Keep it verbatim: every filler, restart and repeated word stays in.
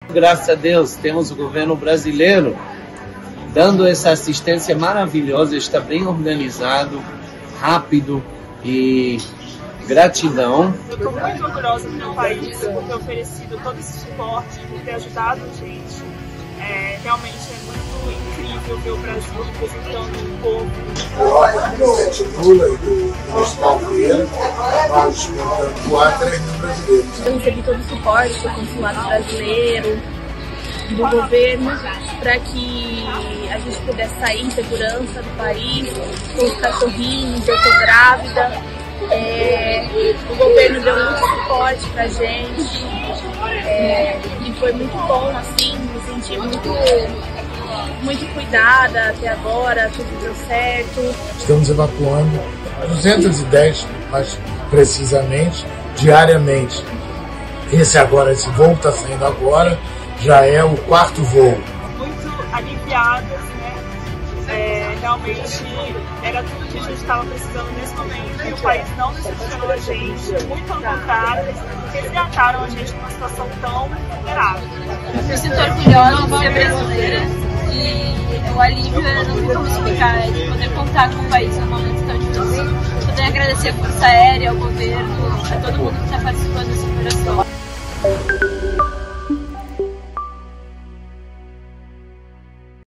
Graças a Deus, temos o governo brasileiro dando essa assistência maravilhosa, está bem organizado, rápido e gratidão. Eu estou muito orgulhosa do meu país por ter oferecido todo esse suporte, por ter ajudado a gente. É, realmente é muito incrível ver o Brasil representando o povo. O presidente Lula e do Gustavo Vieira, nós experimentando quatro mil brasileiros. Eu recebi todo o suporte do consulado brasileiro, do governo, para que a gente pudesse sair em segurança do país, com os cachorrinhos. Eu estou grávida. É, o governo deu muito suporte pra gente, é, e foi muito bom, assim, me senti muito, muito cuidada até agora, tudo deu certo. Estamos evacuando duzentos e dez, mais precisamente, diariamente. Esse agora, esse voo está saindo agora, já é o quarto voo. Muito aliviadas, né? É, realmente era tudo que a gente estava precisando nesse momento. O país não decepcionou a gente, muito ao contrário, resgataram a gente numa situação tão vulnerável. Me sinto orgulhosa de ser brasileira e o alívio não tem como explicar, é de poder contar com o país num momento tão difícil. Poder agradecer a Força Aérea, ao governo, a todo mundo que está participando dessa operação.